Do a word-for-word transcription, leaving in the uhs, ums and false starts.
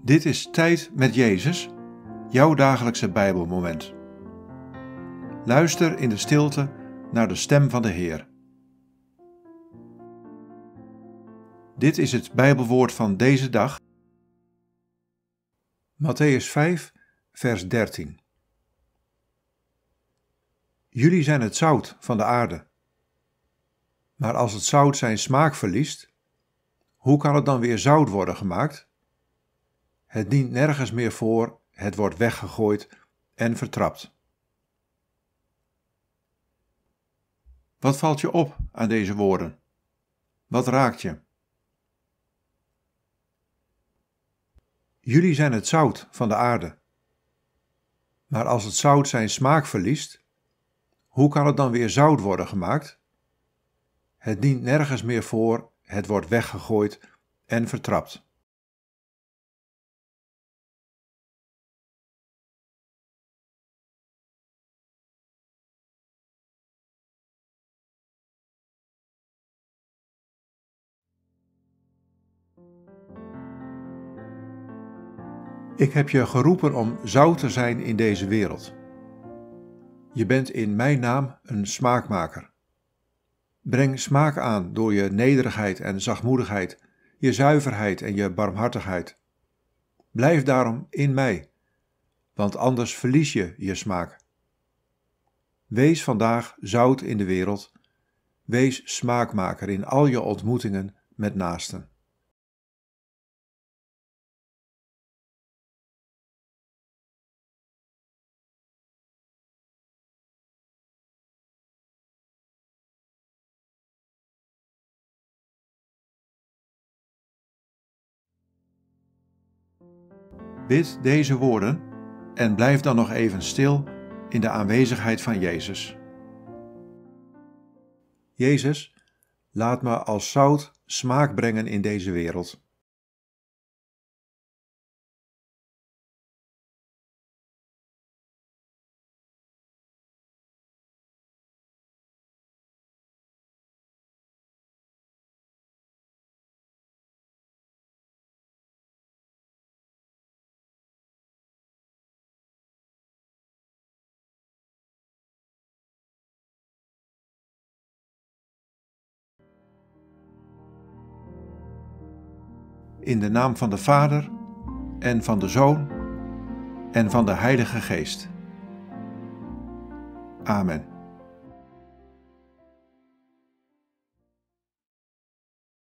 Dit is Tijd met Jezus, jouw dagelijkse Bijbelmoment. Luister in de stilte naar de stem van de Heer. Dit is het Bijbelwoord van deze dag. Mattheüs vijf, vers dertien. Jullie zijn het zout van de aarde. Maar als het zout zijn smaak verliest, hoe kan het dan weer zout worden gemaakt? Het dient nergens meer voor, het wordt weggegooid en vertrapt. Wat valt je op aan deze woorden? Wat raakt je? Jullie zijn het zout van de aarde. Maar als het zout zijn smaak verliest, hoe kan het dan weer zout worden gemaakt? Het dient nergens meer voor, het wordt weggegooid en vertrapt. Ik heb je geroepen om zout te zijn in deze wereld. Je bent in mijn naam een smaakmaker. Breng smaak aan door je nederigheid en zachtmoedigheid, je zuiverheid en je barmhartigheid. Blijf daarom in mij, want anders verlies je je smaak. Wees vandaag zout in de wereld. Wees smaakmaker in al je ontmoetingen met naasten. Bid deze woorden en blijf dan nog even stil in de aanwezigheid van Jezus. Jezus, laat me als zout smaak brengen in deze wereld. In de naam van de Vader en van de Zoon en van de Heilige Geest. Amen.